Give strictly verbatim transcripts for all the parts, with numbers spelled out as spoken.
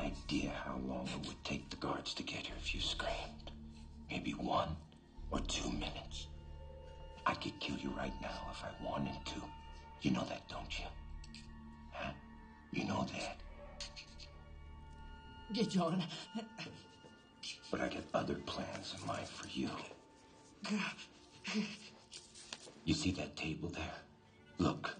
idea how long it would take the guards to get here if you screamed. Maybe one or two minutes. I could kill you right now if I wanted to. You know that, don't you? Huh? You know that. Yeah, John. But I got other plans in mind for you. You see that table there? Look.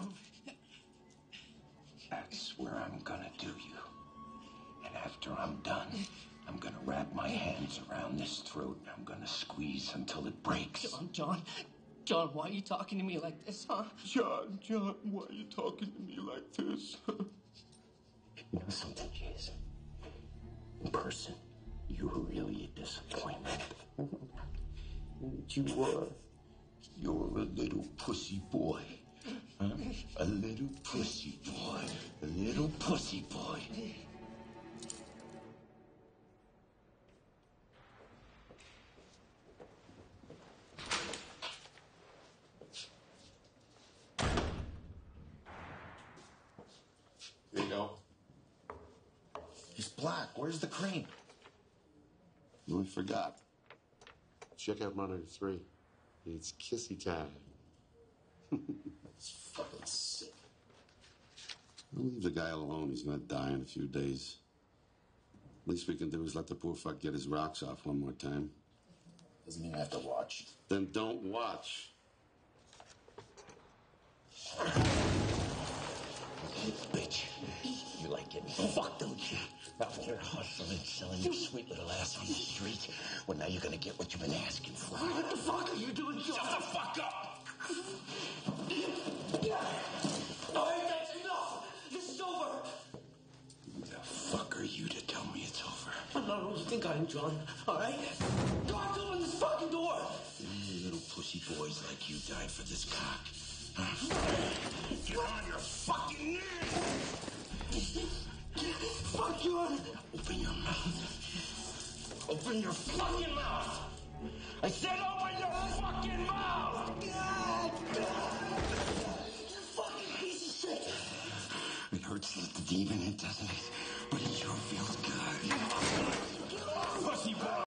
That's where I'm gonna do you. And after I'm done, I'm gonna wrap my hands around this throat and I'm gonna squeeze until it breaks. John, John, John, why are you talking to me like this, huh? John, John, why are you talking to me like this? You know something, Jason? In person, you were really a disappointment. You were. You were a little pussy boy. Huh? A little pussy boy. A little pussy boy. Here you go. He's black. Where's the cream? We forgot. Check out monitor three. It's kissy time. It's fucking sick. We'll leave the guy alone. He's gonna die in a few days. Least we can do is let the poor fuck get his rocks off one more time. Doesn't mean I have to watch. Then don't watch. Hey, bitch. You like getting fucked, don't you? Out there hustling, selling your sweet little ass on the street. Well, now you're gonna get what you've been asking for. What the fuck are you doing, John? Shut the fuck up! All right, that's enough. This is over. Who the fuck are you to tell me it's over? I'm not who you think I am, John. All right? Go out to open this fucking door. You little pussy boys like you died for this cock. Huh? Get on your fucking knees! Fuck you! Open your mouth. Open your fucking mouth! I said open your fucking mouth! God! You fucking piece of shit! It hurts like the demon, it doesn't it? But it sure feels good.